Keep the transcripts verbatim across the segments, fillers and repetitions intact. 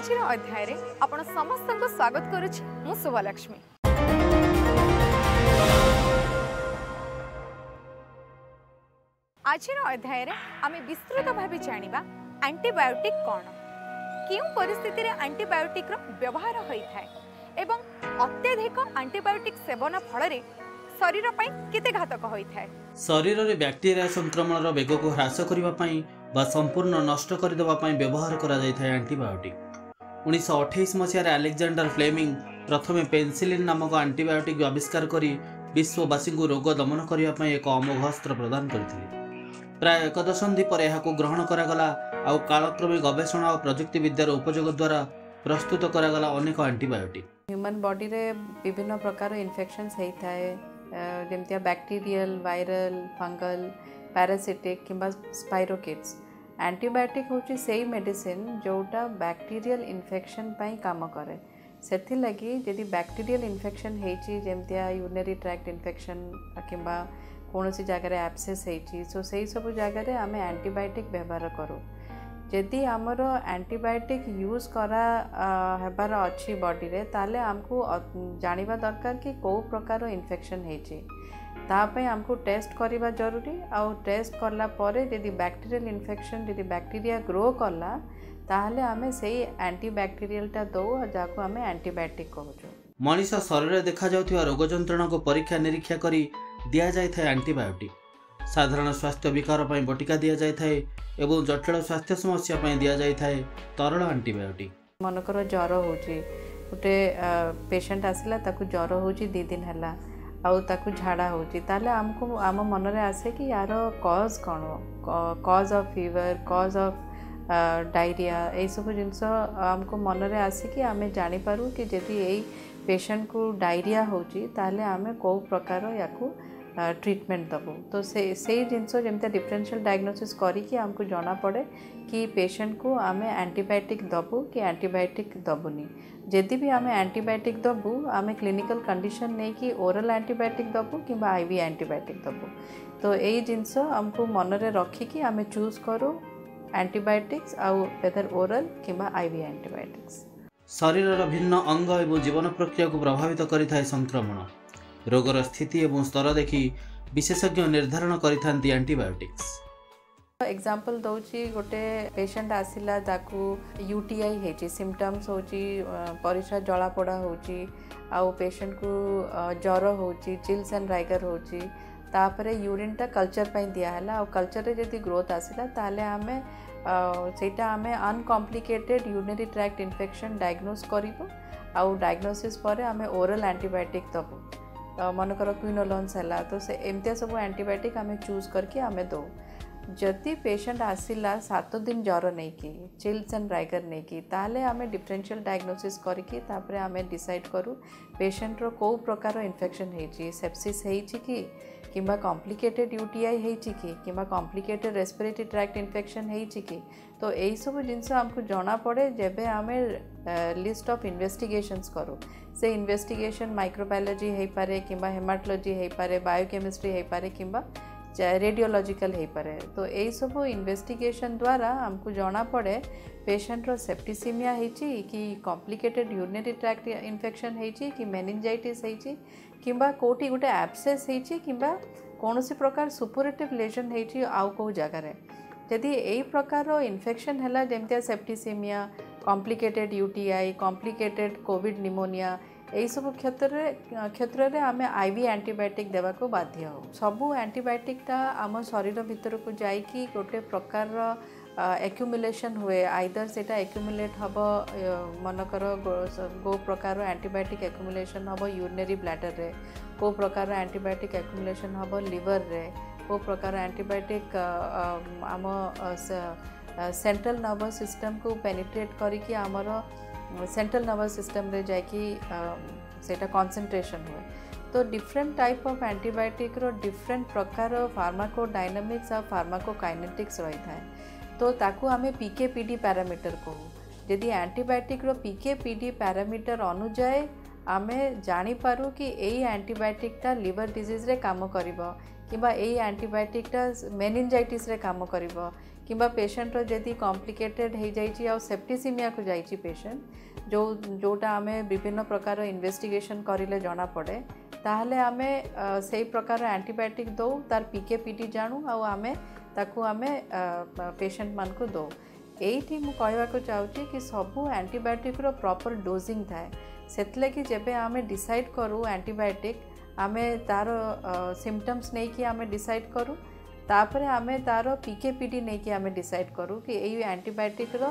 आज अध्याय रे आपण समस्त को स्वागत करुछि मु शुभलक्ष्मी। आज अध्याय रे आमे विस्तृत भाव जानिबा एंटीबायोटिक कौन, क्यों परिस्थिति रे एंटीबायोटिक रो व्यवहार होई थाए एवं अत्यधिक एंटीबायोटिक सेवन फल रे शरीर पई केते घातक होई थाए। शरीर रे बैक्टीरिया संक्रमण रो वेग को ह्रास करिवा पई बा संपूर्ण नष्ट कर देबा पई व्यवहार करा जाय थाए एंटीबायोटिक। उन्नीस अठाईस मसीह अलेक्जेंडर फ्लेमिंग प्रथमे पेनिसिलिन नामक एंटीबायोटिक आविष्कार करी विश्ववासी को रोग दमन करने पई एक अमोघ अस्त्र प्रदान करथिले। प्राय एक दशंधि पर यहाको ग्रहण करागला आउ कालक्रमे गवेषणा और प्रजुक्ति विद्यार उपयोग द्वारा प्रस्तुत करागला अनेक एंटीबायोटिक। ह्यूमन बॉडी रे विभिन्न प्रकार इन्फेक्शंस होई थाए, जेमतिया बैक्टीरियल, वायरल, फंगल, पैरासिटिक किंबा स्पाइरोकिट्स। एंटीबायोटिक होची सेही मेडिसिन जोटा बैक्टीरियल इन्फेक्शन पई काम करे। सेथि लगी यदि बैक्टीरियल इन्फेक्शन हेची जेमतिया यूरिनरी ट्रैक्ट इन्फेक्शन किंबा कौनसी जगह रे एब्सेस हेची, सो सेही सब जगह रे आमे एंटीबायोटिक व्यवहार करू। यदि आमर एंटीबायोटिक यूज करा हेबार अच्छी बॉडी रे ताले हमको जानिबा दरकार कि कौ प्रकार इन्फेक्शन हेची, तापे हमको टेस्ट करिबा जरूरी। आउ टेस्ट करला परे यदि बैक्टीरियल इन्फेक्शन यदि बैक्टीरिया ग्रो कला ताहले आमे सेही एंटीबैक्टीरियल टा दो जाको आमे एंटीबायोटिक कहूछु। मनीष शरीर देखा जाउथिबा रोग जंत्रणा को परीक्षा निरीक्षा करी दिया जाय थाए एंटीबायोटिक। साधारण स्वास्थ्य विकार पई बटिका दिया जाय थाए एवं जटिल स्वास्थ्य समस्या पई दिया जाय थाए तरल एंटीबायोटिक। मनकर ज्वर होची, गोटे पेशेंट आसिला ताकू ज्वर होची दो दिन हला आउ ताकू झाड़ा होची, ताले हमको आम मन रे आसे कि यार कॉज कौन, cause of fever, cause of diarrhoea, यही सब जिनस हमको मन रे आसे कि आमे जानि पारू कि यदि एई पेशेंट को डायरिया होची ताले आमे को प्रकार याकू ट्रीटमेंट दबो। तो से से जिनस जमते डिफरेंशियल डायग्नोसिस करी कि हमको जाना पड़े कि पेशेंट को आमे एंटीबायोटिक दबू कि एंटीबायोटिक दबुनी। जदि भी आमे एंटीबायोटिक दबू आमे क्लिनिकल कंडीशन नहीं कि ओरल एंटीबायोटिक दबू कि आईवी एंटीबायोटिक दबू। तो यही जिनस हमको मन रे रखिकी आमे चूज करू एंटीबायोटिक्स आउ वेदर ओरल कि आईवी एंटीबायोटिक्स। शरीर भिन्न अंग एवं जीवन प्रक्रिया को प्रभावित करिथाए संक्रमण। रोगर स्थिति एवं स्तर देखि विशेषज्ञ निर्धारण करिथांती एंटीबायोटिक्स। एग्जांपल दउची गोटे पेशेंट आसिला ताकू यूटीआई हेची, सिम्पटम्स होची परिस्रा जला पड़ा होची आउ पेशेंट को ज्वर होची, चिल्स एंड राइगर होची, तापरे यूरिन टा कल्चर पई दिया हला आउ कल्चर रे जदी ग्रोथ आसिला ताले हमें सेटा हमें uncomplicated urinary tract infection diagnose करिवो आउ डायग्नोसिस परे हमें ओरल एंटीबायोटिक दबो। मनकर क्विनोलोन्स है तो से एमती सब एंटीबायोटिक आम चूज करके आम दो। जदि पेशेंट आसिला सात दिन ज्वर नहीं कि चिल्स एंड राइगर नहीं कि ताले आम डिफरेंशियल डायग्नोसिस करके तापरे आम डिसाइड करूँ पेशेंट रो को प्रकार इन्फेक्शन होती, सेप्सिस होती कि किंबा कॉम्प्लिकेटेड यूटीआई होती कि किंबा कॉम्प्लिकेटेड रेस्पिरेटरी ट्रैक्ट इन्फेक्शन होती कि। तो यही सब जिनस हमको जना पड़े जेबे आम लिस्ट ऑफ इन्वेस्टिगेशंस करूँ। से इन्वेस्टिगेशन माइक्रोबायोलॉजी हो पारे किंबा हेमाटोलॉजी हो पारे, बायोकेमिस्ट्री हो पारे किंबा रेडियोलॉजिकल हो पारे। तो यही सब इन्वेस्टिगेशन द्वारा हमको जना पड़े पेशेंट रो सेप्टिसिमिया होती कि कॉम्प्लिकेटेड यूरिनरी ट्रैक्ट इन्फेक्शन होती कि मेनिंजाइटिस होती किंबा कोटी गोटे एब्सेस होती किंबा कौनसी प्रकार सुपोरेटिव लेजन होती आउ को जगार। यदि यही प्रकार इन्फेक्शन है जमतिया septicaemia, complicated UTI, complicated COVID pneumonia, यही सब क्षेत्र क्षेत्र में आम आईवी एंटीबायोटिक देवा को बाध्य हो। सबू एंटीबायोटिकटा आम शरीर भितर को जाइकी गोटे प्रकार एक्यूमुलेशन हुए, आइदर सेटा एक्यूमुलेट हम मनकर गो प्रकार एंटीबायोटिक एक्यूमुलेशन हम यूरिनरी ब्लैडर रे, को प्रकार एंटीबायोटिक एक्यूमुलेशन हम लिवर रे, को प्रकार एंटीबायोटिक आम सेंट्रल नर्वस सिस्टम को पेनिट्रेट करिकी आमर सेंट्रल नर्वस सिस्टम रे जाकी सेटा कंसंट्रेशन हुए। तो डिफरेंट टाइप ऑफ एंटीबायोटिक रो डिफरेंट प्रकार फार्माकोडायनामिक्स और फार्माकोकाइनेटिक्स रही थाए। तो ताकू आमे पीके पीडी पैरामीटर कहू। यदि एंटीबायोटिक रो पीके पीडी पैरामीटर अनुजाए आमे जानी पारू कि एई एंटीबायोटिकटा लिवर डिजीज रे काम करिवो किंबा एई एंटीबायोटिकटा मेनिंजाइटिस रे काम करिवो किंबा पेशेंट जदि कॉम्प्लिकेटेड हो जाइए आ सेप्टिसिमिया को जाइए पेशेंट जो जोटा आम विभिन्न प्रकार इन्वेस्टिगेशन करें जना पड़े ताहले आमे से प्रकार एंटीबायोटिक दो तार पीके पीटी जानू आमे ताकू आमे पेशेंट मान को दो यही मु कहवाक चाहूँगी कि सबू एंटीबायोटिक रो प्रॉपर डोजिंग थाए से कि जब आमे डिसाइड करूँ एंटीबायोटिक आमे तार सिम्पटम्स नहीं कि आमे डिसाइड करूँ तापर आमे तार पीके पीटी नहीं कि आमे डिसाइड करूँ कि यही एंटीबायोटिक रो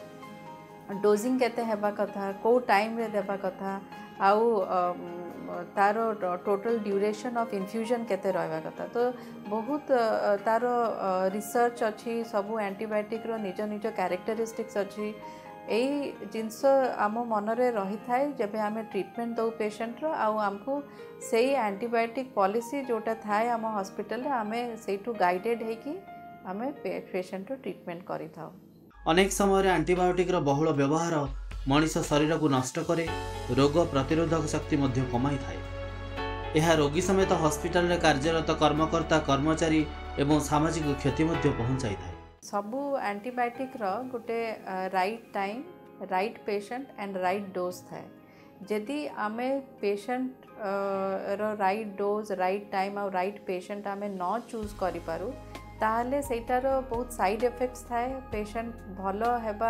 डोजिंग केते हेबा कथा को टाइम रे देबा कथा आउ तार टोटल ड्यूरेशन ऑफ इन्फ्यूजन केते रहबा कथा तो बहुत तार रिसर्च अच्छी सबू एंटीबायोटिक रो निज निज कैरेक्टरिस्टिक्स अच्छी यही जिनस आम मनरे रही थाए जब आम ट्रीटमेंट दो पेशेंट रो आउ आमको से एंटीबायोटिक पॉलिसी जोटा थाए आम हॉस्पिटल रे आमे सेठू गाइडेड है कि आमे पेशेंट रो ट्रीटमेंट करि थाउ। अनेक समय एंटीबायोटिक रो बहुल व्यवहार मनीष शरीर को नष्ट करे रोग प्रतिरोधक शक्ति मध्य कमाई थाए। यह रोगी समेत हॉस्पिटल रे कार्यरत कर्मकर्ता कर्मचारी एवं सामाजिक क्षति मध्य पहुंचाई थाए। सबू एंटीबायोटिक रो गोटे right time right patient and right dose थाए जदि आमे पेशेंट रो राइट डोज राइट टाइम और राइट पेशेंट आमे न चूज करि पारू ताहले सेटार बहुत साइड इफेक्ट्स थाए पेशेंट भल हेबा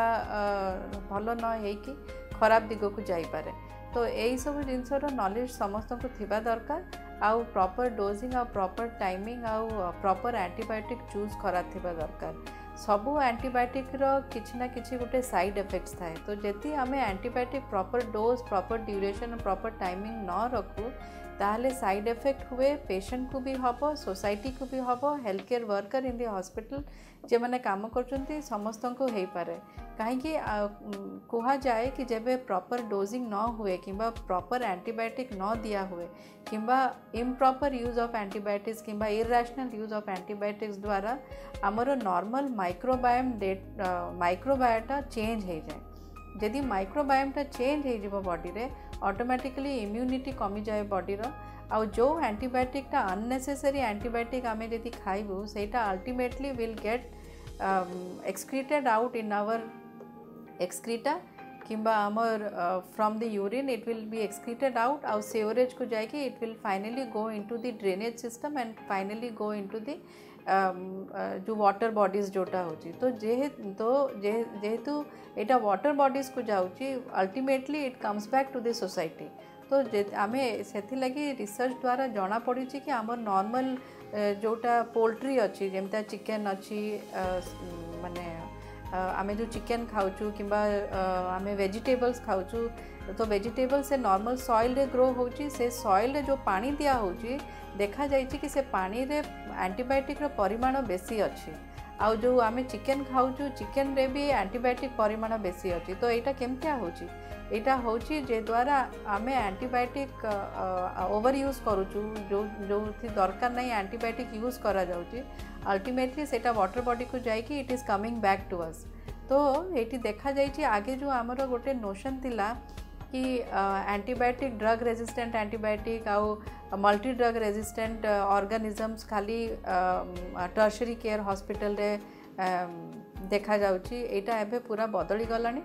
भल न हेकि खराब दिग को जाई पारे तो यही सब जिनसर नॉलेज समस्त को थिबा दरकार आउ प्रॉपर डोजिंग आउ प्रॉपर टाइमिंग आउ प्रॉपर एंटीबायोटिक चूज करा थिबा दरकार सबू एंटीबायोटिक रो किछि ना किछि गोटे साइड इफेक्ट्स थाए तो जदि आमे antibiotic proper dose proper duration proper timing न रखू ताहले साइड इफेक्ट हुए पेशेंट को भी हम सोसाइटी को भी हम health care worker in the hospital जे मैंने काम कर समस्त को हो पारे कहीं कह जाए कि जब प्रॉपर डोजिंग न हुए कि प्रॉपर एंटीबायोटिक न दिया हुए कि इम्प्रॉपर यूज ऑफ एंटीबायोटिक्स कि इरेशनल यूज ऑफ एंटीबायोटिक्स द्वारा आमर नॉर्मल माइक्रोबायोम डेट माइक्रोबायोटा चेंज हो जाए जदि माइक्रोबायोमटा चेंज हो बॉडी रे ऑटोमेटिकली इम्यूनिटी कमी जाए बॉडी रो आ जो एंटीबायोटिकटा अननेसेसरी एंटीबायोटिक आमे जदि खाइबू सेटा ultimately will get excreted out in our excreta किंबा आमर from the urine it will be excreted out आउ सेवरेज को जाएगी it will finally go into the drainage system and finally go into the जो वाटर बॉडीज जोटा होची तो जे तो जेहेतु एटा वाटर बॉडीज को जाउची ultimately it comes back to the society तो आमे सेथि लगी रिसर्च द्वारा जाना पड़ी कि आमर नॉर्मल जोटा पोल्ट्री अच्छी जमता चिकेन अच्छी माने आमे जो चिकेन खाऊचु किंबा आमे वेजिटेबल्स खाऊचु तो वेजिटेबल से नॉर्मल सॉइल रे ग्रो होची से सॉइल रे जो पानी दिया होची देखा जाइए कि से पानी रे एंटीबायोटिक रो परिमाण बेसी अच्छी आउ जो आमे चिकेन खाऊचु चिकेन रे भी एंटीबायोटिक परिमाण बेसी अच्छी तो यहाँ केमतिया होची एटा होची जे द्वारा आमे एंटीबायोटिक ओवर यूज करूचु जो जो थी दरकार नहीं एंटीबायोटिक यूज करा जाउची अल्टीमेटली सेटा वाटर बॉडी को जाइए it is coming back to us तो ये देखा जाइए आगे जो आमर गोटे नोशन थिला कि एंटीबायोटिक ड्रग रेजिस्टेंट एंटीबायोटिक आउ मल्टी ड्रग रेजिस्टेंट ऑर्गेनिजम्स खाली टर्शरी केयर हॉस्पिटल रे देखा जाउची एटा एबे पूरा बदली गलानी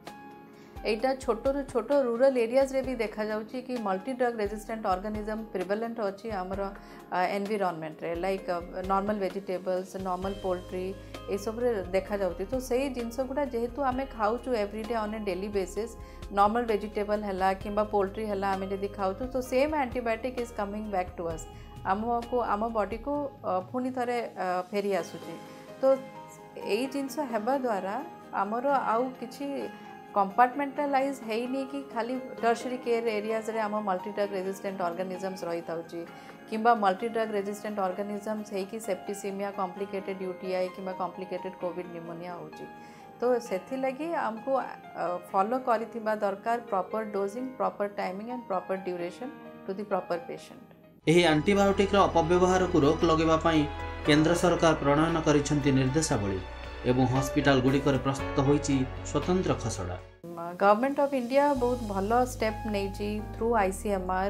एटा छोटो रु छोटो रूरल एरियाज रे भी देखा जाउची कि multi drug resistant organism prevalent अच्छी आमर एनवायरनमेंट रे like normal vegetables normal poultry ये सब रे देखा जाउची तो सही जिनस गुडा जेहेतु आमे खाऊचु everyday on a daily basis normal vegetable हैला किंबा पोल्ट्री हैला आमे जदि खाऊचु तो same antibiotic is coming back to us आमको आम बॉडी को पुणी थरे फेरी आसुची तो यही जिनस हेबा द्वारा आमर आउ किछि कंपार्टमेंटलाइज है नहीं कि खाली टर्शरी केयर एरियाज रे आम मल्टी ड्रग रेजिस्टेंट ऑर्गेनिजम्स रही थाउची किंबा मल्टी ड्रग रेजिस्टेंट ऑर्गेनिजम्स है कि सेप्टिसिमिया कॉम्प्लिकेटेड यूटीआई किंबा कॉम्प्लिकेटेड कोविड निमोनिया होची तो सेथि लगी हमको फॉलो करिथिबा दरकार proper dosing proper timing and proper duration to the proper patient एही एंटीबायोटिक रो अपव्यवहार को रोक लगेबा पई केंद्र सरकार प्रणयन करिसेंती निर्देशावली एवं हॉस्पिटल गुड़िकर प्रस्तुत होईची स्वतंत्र खसड़ा। गवर्नमेंट ऑफ इंडिया बहुत भल स्टेप नहीं थ्रू आईसीएमआर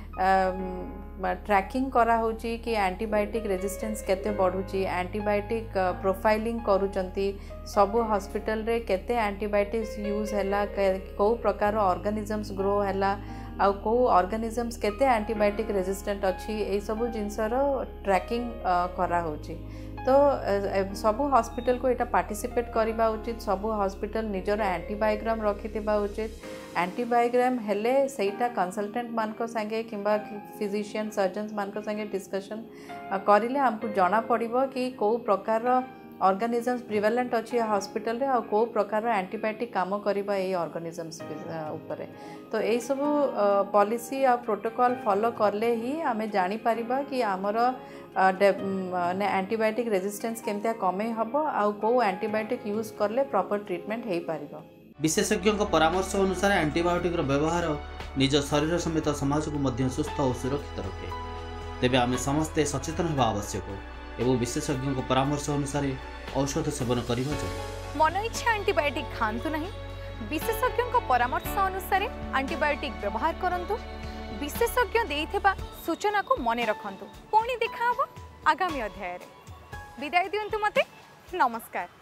ट्रैकिंग करा होची कि एंटीबायोटिक रेजिस्टेंस केते बढ़ुची एंटीबायोटिक प्रोफाइलिंग करूचंती सबु हॉस्पिटल रे केते एंटीबायोटिक्स यूज हैला को प्रकार ऑर्गेनिजम्स ग्रो हैला आउ को ऑर्गेनिजम्स केते एंटीबायोटिक रेजिस्टेंट अच्छी ए सब जिनसर ट्रैकिंग करा होची। तो सबु हॉस्पिटल को एटा पार्टिसिपेट करबा उचित सबु हॉस्पिटल निजर एंटीबायोग्राम रखिथिबा उचित एंटीबायोग्राम हेले सेटा कंसल्टेंट मानक संगे किंबा फिजिशियन सर्जन्स मानक संगे डिस्कशन करिले हमको जाना पड़िबो कि को प्रकार ऑर्गेनिजम्स प्रिवेलेंट अच्छी हॉस्पिटल रे और को प्रकार एंटीबायोटिक काम करबा ए ऑर्गेनिजम्स ऊपर। तो यही सब पॉलिसी और प्रोटोकॉल फॉलो करले ही आमे जानी परिबा कि हमर एंटीबायोटिक रेजिस्टेंस केमतिया कमे हबो आ को एंटीबायोटिक यूज करले प्रॉपर ट्रीटमेंट हेई परिबो। विशेषज्ञों परामर्श अनुसार एंटीबायोटिक व्यवहार निज शरीर समेत समाज को मध्य सुस्थ और सुरक्षित रखे। तेबे आमे समस्ते सचेतन होगा आवश्यक एवं विशेषज्ञों परामर्श अनुसार औषध सेवन करबा जरूरी। मन इच्छा एंटीबायोटिक खांतु नहीं, विशेषज्ञों परामर्श अनुसार एंटीबायोटिक व्यवहार करंतु, विशेषज्ञ देइथिबा सूचना को मने रखंतु। पुणी देखा हबो आगामी अध्याय रे। विदाय दियंतु मते, नमस्कार।